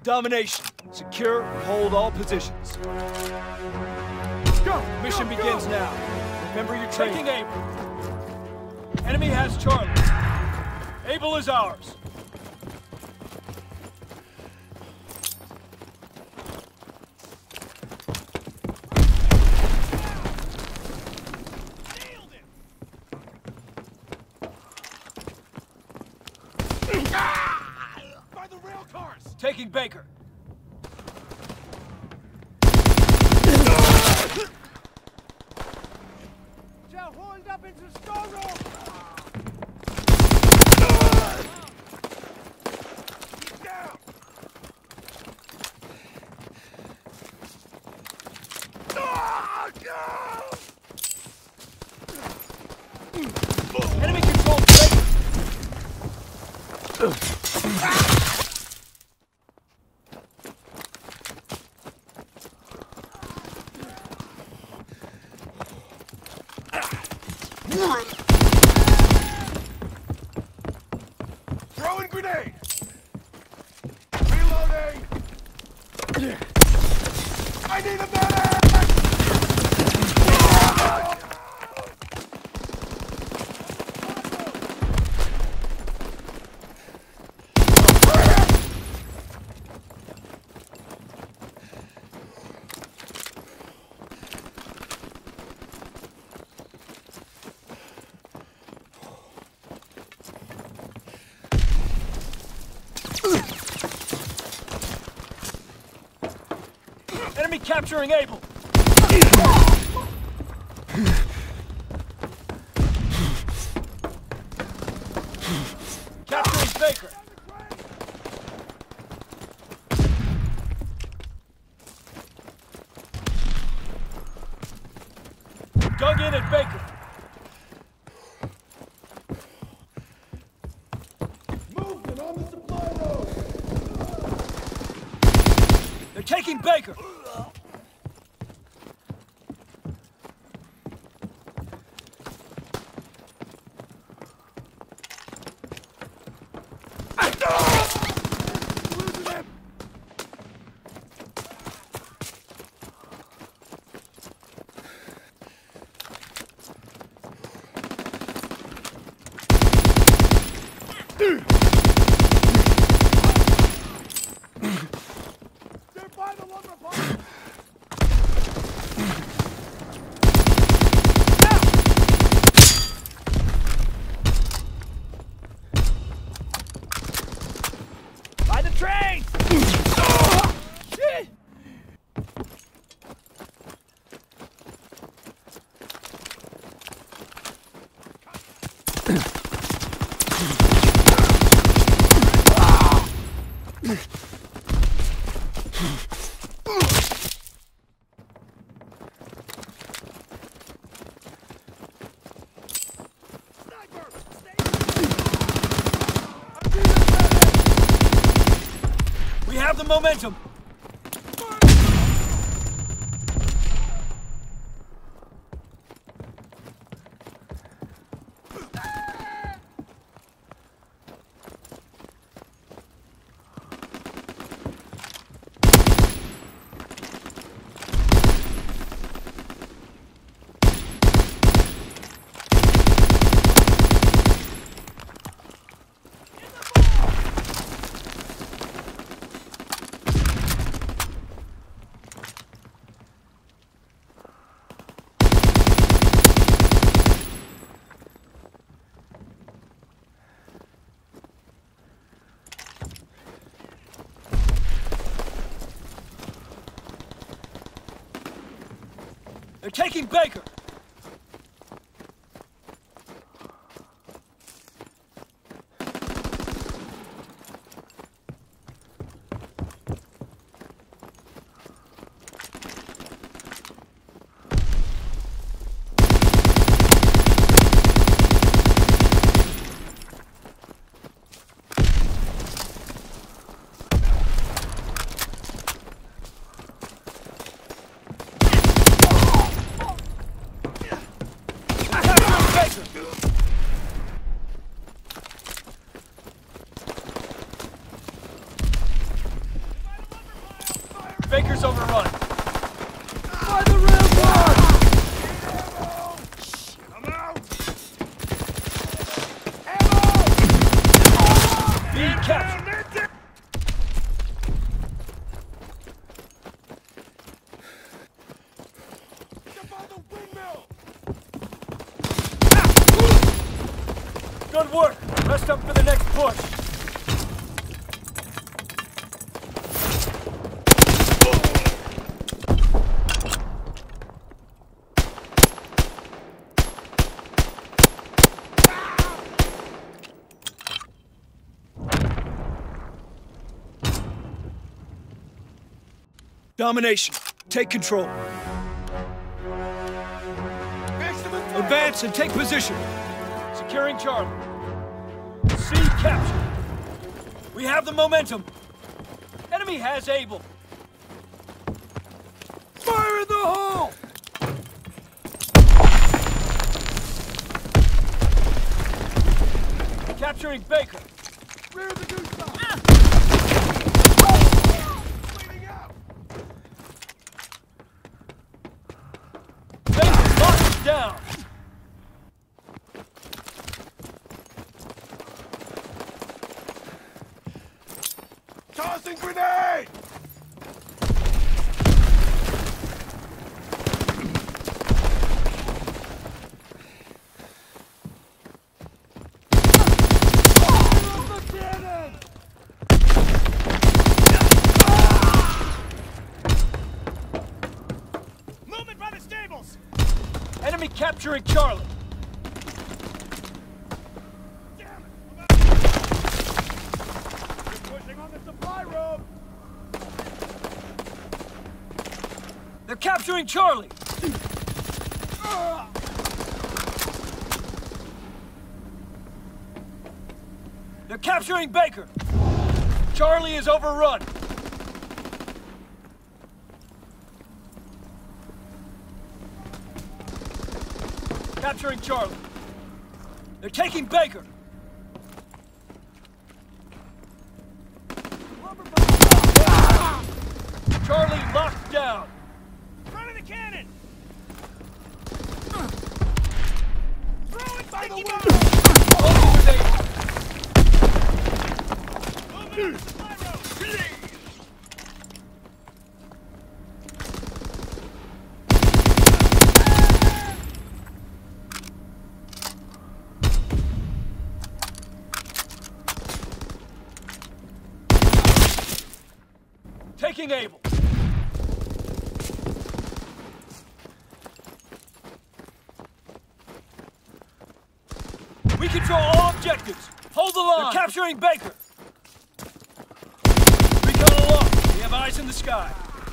domination. Secure and hold all positions. Go! Mission begins now. Remember your training. Taking Able. Enemy has Charlie. Able is ours. By the rail cars! Taking Baker. Hold up into storeroom! He's down! Enemy control Baker! Throwing grenade! Reloading! I need a medic! Enemy capturing Able! Capturing Baker! Dug in at Baker! Movement on the supply road! They're taking Baker! By the train! Shit! We have the momentum! They're taking Baker! Baker's overrun. By the rampart! I'm out! Ammo! Being captured. Good work. Rest up for the next push. Domination. Take control. Advance and take position. Securing Charlie. C captured. We have the momentum. Enemy has Able. Fire in the hole! Capturing Baker. Rear the goose stop! Bleeding out! Baker locked down. Tossing grenade! Movement by the stables. Enemy capturing Charlie. Damn it. We're pushing on the supply road. They're capturing Charlie. They're capturing Baker. Charlie is overrun. Capturing Charlie. They're taking Baker. Charlie locked down. Front of the cannon. Throw it by the window. Holding with Able. Moving on the supply road. Taking Able. We control all objectives. Hold the line. They're capturing Baker. Recon aloft. We have eyes in the sky.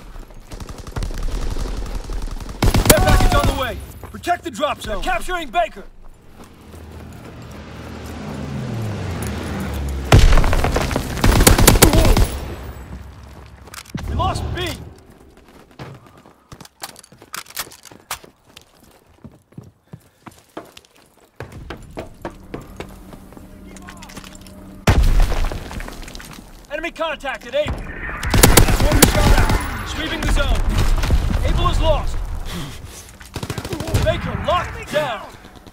Care package on the way. Protect the drop zone. They're capturing Baker. We lost B. Enemy contacted Able. Mortar shot out. Sweeping the zone. Able is lost. Baker locked down.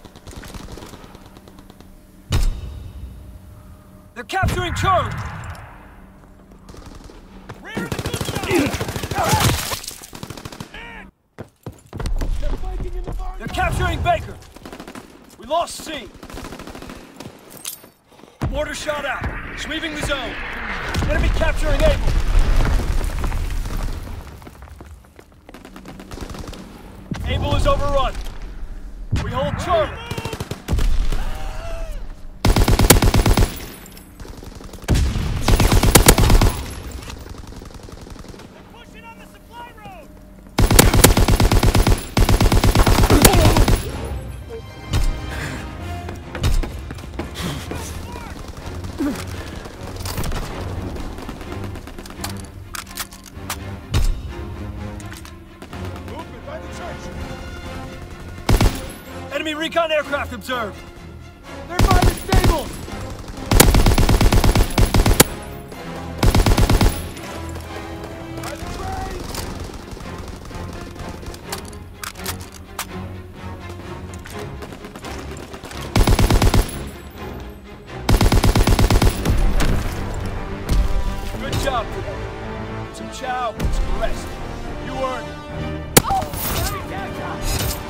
They're capturing Charlie. Rear the They're capturing Baker. We lost C. Mortar shot out. Sweeping the zone. Enemy capturing Able. Able is overrun. We hold Charlie. They're pushing on the supply road. Movement by the church! Enemy recon aircraft observed. They're by the stables. By the train! job today. Some chow, some rest. You earned it. Oh!